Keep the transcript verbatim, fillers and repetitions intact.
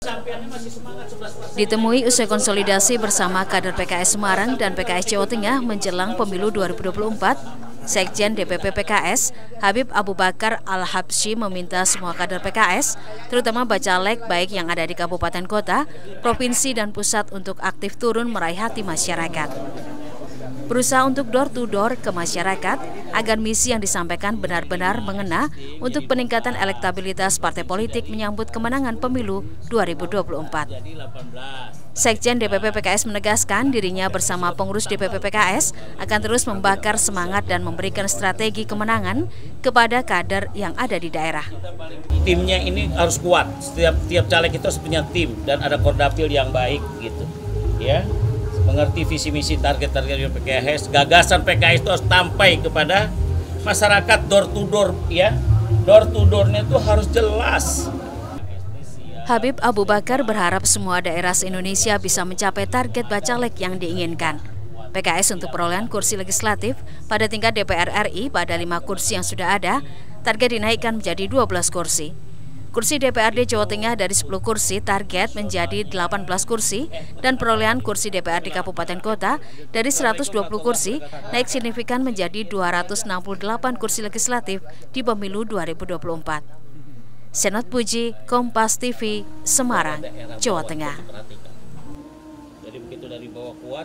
Ditemui usai konsolidasi bersama kader P K S Semarang dan P K S Jawa Tengah menjelang pemilu dua ribu dua puluh empat, Sekjen D P P P K S, Habib Abu Bakar Al-Habsyi meminta semua kader P K S, terutama Bacalek baik yang ada di kabupaten kota, provinsi dan pusat untuk aktif turun meraih hati masyarakat. Berusaha untuk door-to-door ke masyarakat agar misi yang disampaikan benar-benar mengena untuk peningkatan elektabilitas partai politik menyambut kemenangan pemilu dua ribu dua puluh empat. Sekjen D P P P K S menegaskan dirinya bersama pengurus D P P P K S akan terus membakar semangat dan memberikan strategi kemenangan kepada kader yang ada di daerah. Timnya ini harus kuat, setiap tiap caleg itu harus punya tim dan ada kordapil yang baik gitu, ya. Mengerti visi misi target-target P K S, gagasan P K S itu harus sampai kepada masyarakat door to door, ya. Door to doornya itu harus jelas. Habib Abu Bakar berharap semua daerah se-Indonesia bisa mencapai target Bacalek yang diinginkan. P K S untuk perolehan kursi legislatif pada tingkat D P R R I pada lima kursi yang sudah ada, target dinaikkan menjadi dua belas kursi. Kursi D P R D Jawa Tengah dari sepuluh kursi target menjadi delapan belas kursi dan perolehan kursi D P R D Kabupaten Kota dari seratus dua puluh kursi naik signifikan menjadi dua ratus enam puluh delapan kursi legislatif di pemilu dua ribu dua puluh empat. Senot Puji, Kompas T V, Semarang, Jawa Tengah.